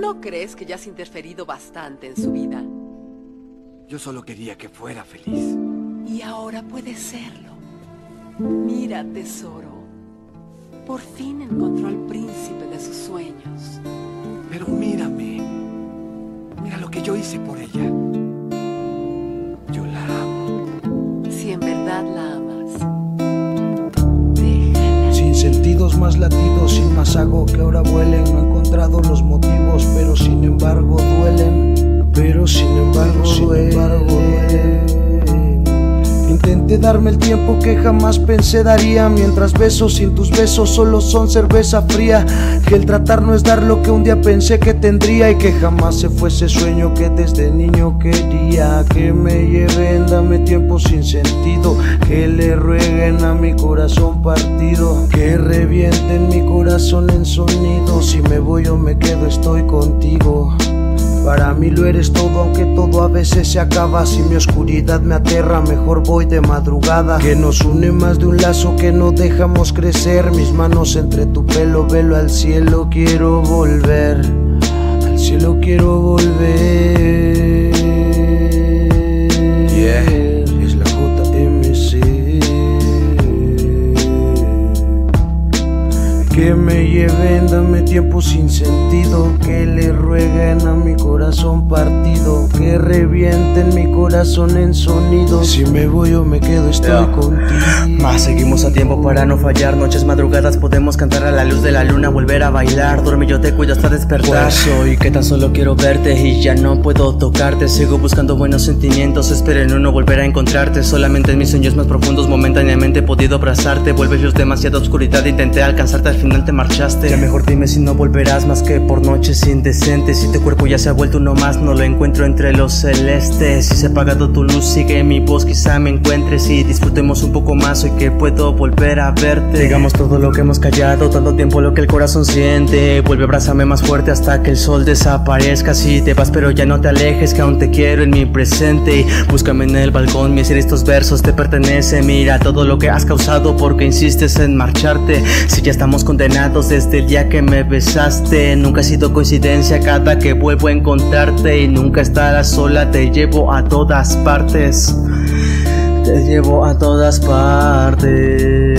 ¿No crees que ya has interferido bastante en su vida? Yo solo quería que fuera feliz. Y ahora puede serlo. Mira, tesoro. Por fin encontró al príncipe de sus sueños. Pero mírame. Mira lo que yo hice por ella. Yo la amo. Si en verdad la amas, déjala. Sin sentidos, más latidos, sin más hago que ahora vuelen. No he encontrado los motivos, pero sin embargo duelen. Pero sin embargo duelen. Intenté darme el tiempo que jamás pensé daría, mientras besos sin tus besos solo son cerveza fría. Que el tratar no es dar lo que un día pensé que tendría, y que jamás se fue ese sueño que desde niño quería. Que me lleven, dame tiempo sin sentido, que le rueguen a mi corazón partido, que revienten mi corazón en sonido. Si me voy o me quedo, estoy contigo. Para mí lo eres todo, aunque todo a veces se acaba. Si mi oscuridad me aterra, mejor voy de madrugada. Que nos une más de un lazo que no dejamos crecer. Mis manos entre tu pelo, velo al cielo quiero volver. Al cielo quiero volver. Yeah, es la JMC. Que me lleven, dame tiempo sin sentido, que le rueguen a mi corazón partido, que revienten mi corazón en sonido. Si me voy o me quedo, estoy contigo. Más seguimos a tiempo para no fallar. Noches madrugadas podemos cantar a la luz de la luna, volver a bailar. Duerme, yo te cuido hasta despertar. Pues soy que tan solo quiero verte y ya no puedo tocarte. Sigo buscando buenos sentimientos, espero en uno volver a encontrarte. Solamente en mis sueños más profundos momentáneamente he podido abrazarte. Vuelves luz, demasiada oscuridad, intenté alcanzarte, al final te marchaste. Ya mejor dime si no volverás, más que por noches indecentes. Si tu cuerpo ya se ha vuelto uno más, no lo encuentro entre los celestes. Si se ha apagado tu luz, sigue mi voz, quizá me encuentres y disfrutemos un poco más. Hoy que puedo volver a verte, digamos todo lo que hemos callado, tanto tiempo lo que el corazón siente. Vuelve, abrázame más fuerte hasta que el sol desaparezca. Si te vas pero ya no te alejes, que aún te quiero en mi presente. Y búscame en el balcón, mi ser estos versos te pertenecen. Mira todo lo que has causado porque insistes en marcharte. Si ya estamos condenados desde el día que me besaste. Nunca ha sido coincidencia cada que vuelvo a encontrarte. Y nunca estarás sola, te llevo a todas partes. Te llevo a todas partes.